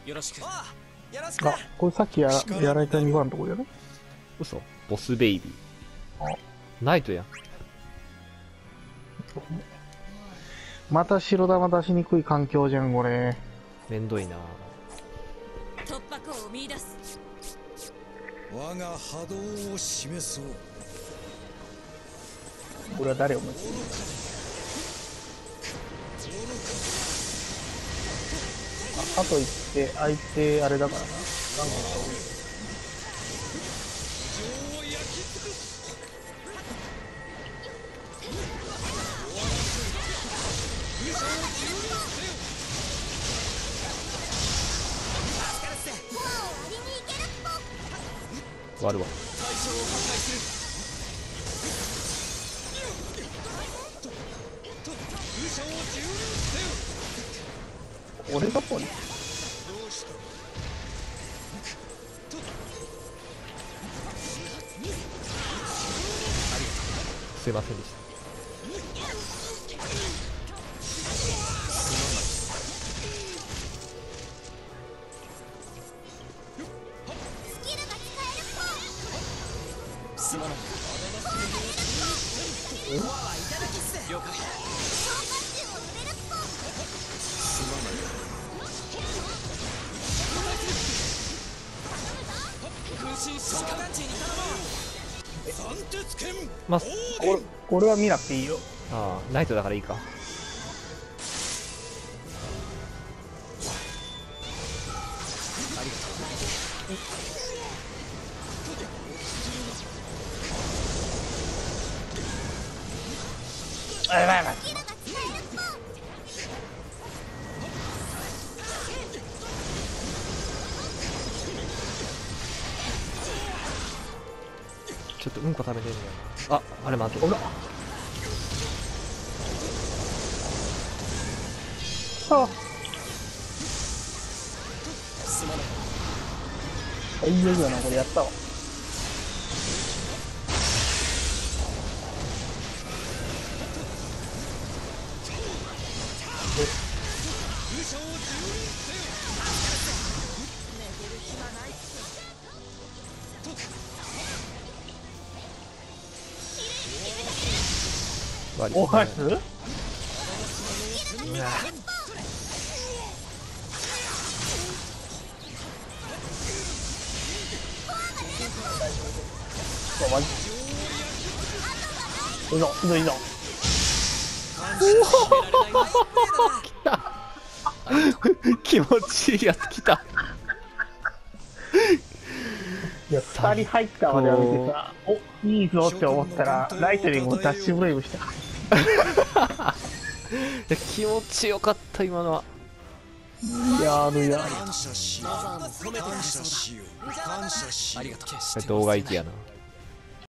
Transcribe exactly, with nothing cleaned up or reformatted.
よろしく。 あ、これさっきやらやられたにばんのとこやろ。 嘘。ボスベイビー。 あナイトやん。 また白玉出しにくい環境じゃん、これ。 めんどいな。 突破口を見出す。 我が波動を示そう。 これは誰を向いてる？あ、あと言って相手あれだからな。なんか割るわ。 俺がこれ。 すいませんでした。 すまない。了解。すまない。空心召喚地に頼もう。三鉄拳。 まあ、 これ、これは見なくていいよ。 ああ、ナイトだからいいか。 あ、やばいやばい。 ちょっとうんこ食べてんねやな。あ、あれ待って。 ほら。あ、 すまない。 最悪だな、これやったわ。 割おはす？ うわマジ。いいぞ、いいぞ、いいぞ。 気持ちいいやつ来た。 いや、二人入ったまでは見てさ、お、いいぞって思ったら、ライトニングをダッシュブレイブした。 いや気持ちよかった今のは。 いやー、いや。 感謝しよう。感謝しよう。感謝しよう。ありがとう。 動画行きやな。